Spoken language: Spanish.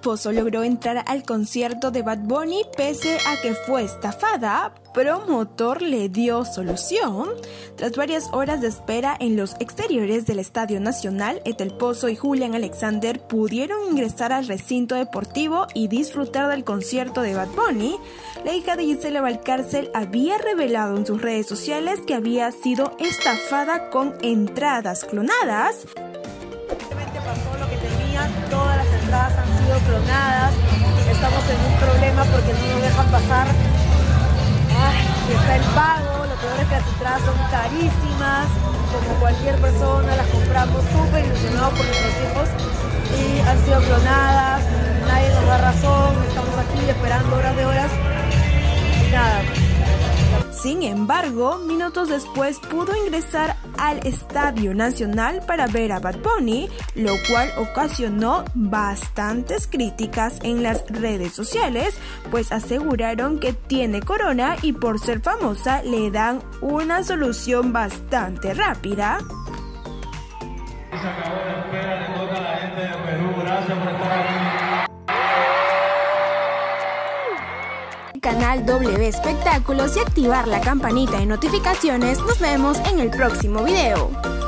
Pozo logró entrar al concierto de Bad Bunny pese a que fue estafada. Promotor le dio solución. Tras varias horas de espera en los exteriores del Estadio Nacional, Ethel Pozo y Julián Alexander pudieron ingresar al recinto deportivo y disfrutar del concierto de Bad Bunny. La hija de Gisela Valcárcel había revelado en sus redes sociales que había sido estafada con entradas clonadas. Pasó lo que temía, todas las entradas han sido clonadas, estamos en un problema porque no nos dejan pasar. Está el pago, lo peor es que las entradas son carísimas, como cualquier persona las compramos súper ilusionados por nuestros hijos y han sido clonadas, nadie nos da razón, estamos aquí esperando horas de horas y nada. Sin embargo, minutos después pudo ingresar al Estadio Nacional para ver a Bad Bunny, lo cual ocasionó bastantes críticas en las redes sociales, pues aseguraron que tiene corona y por ser famosa le dan una solución bastante rápida. Se acabó la espera, le toca a la gente de Perú, gracias por estar aquí. Canal W Espectáculos y activar la campanita de notificaciones. Nos vemos en el próximo video.